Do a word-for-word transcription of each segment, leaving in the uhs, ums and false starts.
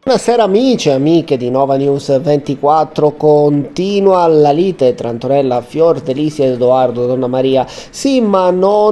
Buonasera amici e amiche di Nova News ventiquattro, continua la lite tra Antonella Fiordelisi ed Edoardo Donnamaria, sì ma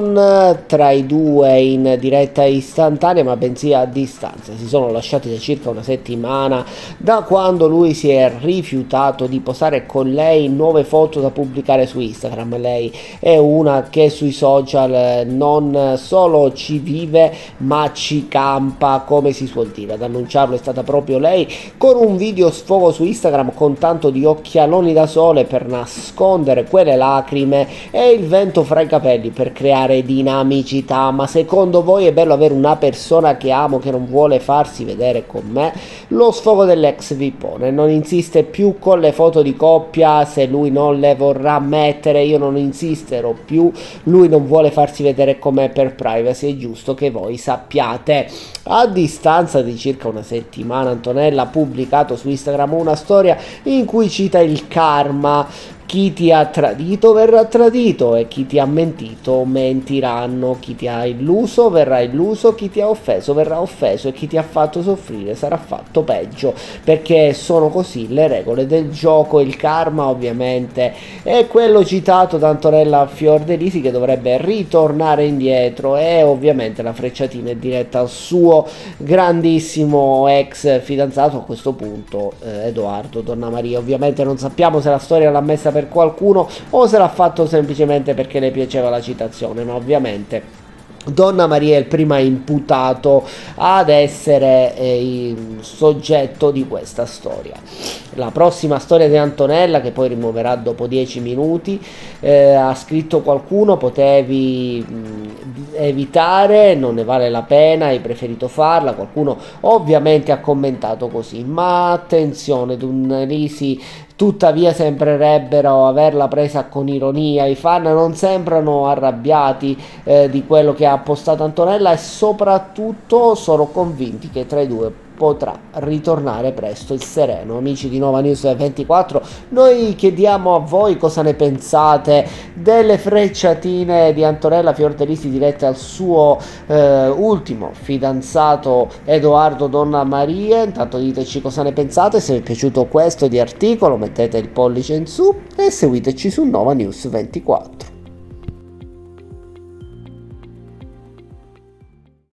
non tra i due in diretta istantanea ma bensì a distanza. Si sono lasciati da circa una settimana da quando lui si è rifiutato di posare con lei nuove foto da pubblicare su Instagram. Lei è una che sui social non solo ci vive ma ci campa, come si suol dire. Ad annunciarlo è stata proprio lei, con un video sfogo su Instagram con tanto di occhialoni da sole per nascondere quelle lacrime e il vento fra i capelli per creare dinamicità. Ma secondo voi è bello avere una persona che amo che non vuole farsi vedere con me? Lo sfogo dell'ex vippone: non insiste più con le foto di coppia se lui non le vorrà mettere, io non insisterò più, lui non vuole farsi vedere con me per privacy, è giusto che voi sappiate. A distanza di circa una settimana Antonella ha pubblicato su Instagram una storia in cui cita il karma: chi ti ha tradito verrà tradito e chi ti ha mentito mentiranno, chi ti ha illuso verrà illuso, chi ti ha offeso verrà offeso e chi ti ha fatto soffrire sarà fatto peggio, perché sono così le regole del gioco. Il karma ovviamente è quello citato da Antonella Fiordelisi, che dovrebbe ritornare indietro, e ovviamente la frecciatina è diretta al suo grandissimo ex fidanzato, a questo punto eh, Edoardo Donnamaria. Ovviamente non sappiamo se la storia l'ha messa per qualcuno o se l'ha fatto semplicemente perché le piaceva la citazione, ma ovviamente Donnamaria è il primo imputato ad essere eh, il soggetto di questa storia. La prossima storia di Antonella, che poi rimuoverà dopo dieci minuti, eh, ha scritto qualcuno: potevi mh, evitare, non ne vale la pena, hai preferito farla. Qualcuno ovviamente ha commentato così, ma attenzione, Donnelisi tuttavia sembrerebbero averla presa con ironia. I fan non sembrano arrabbiati eh, di quello che ha postato Antonella, e soprattutto sono convinti che tra i due potrà ritornare presto il sereno. Amici di Nova News ventiquattro, noi chiediamo a voi cosa ne pensate delle frecciatine di Antonella Fiordelisi dirette al suo eh, ultimo fidanzato Edoardo Donnamaria. Intanto diteci cosa ne pensate, se vi è piaciuto questo di articolo mettete il pollice in su e seguiteci su Nova News ventiquattro.